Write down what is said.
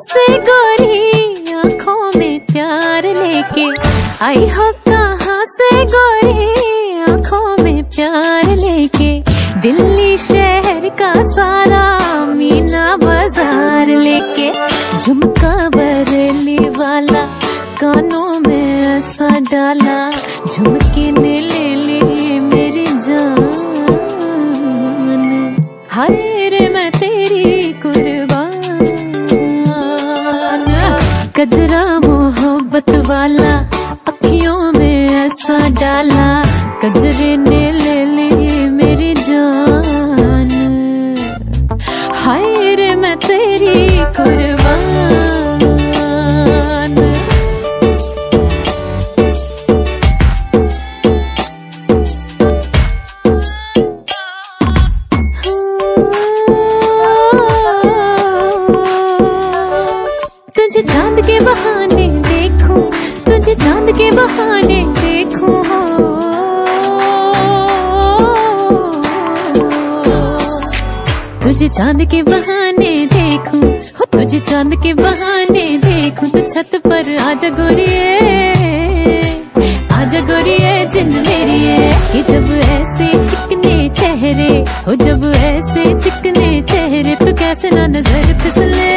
से गोरी आंखों में प्यार लेके आई हो कहाँ से गोरी आंखों में प्यार लेके। दिल्ली शहर का सारा मीना बाजार लेके, झुमका बरेली वाला कानों में ऐसा डाला, झुमके ने ले ली मेरी जान। हाय रे मैं तेरी कुर्बान, गजरा मोहब्बत वाला अखियों में ऐसा डाला, गजरे ने ले ली मेरी जान। हाय रे मैं तेरी कुर्बान। तुझे चांद के बहाने देखूं, तुझे चांद के बहाने देखूं, तुझे चांद के बहाने देखूं, हो तुझे चांद के बहाने देखूं। तो छत पर आजा गोरिये, आजा गोरिये जिंद मेरी है। कि जब ऐसे चिकने चेहरे हो, जब ऐसे चिकने चेहरे, तो कैसे ना नजर फिसले।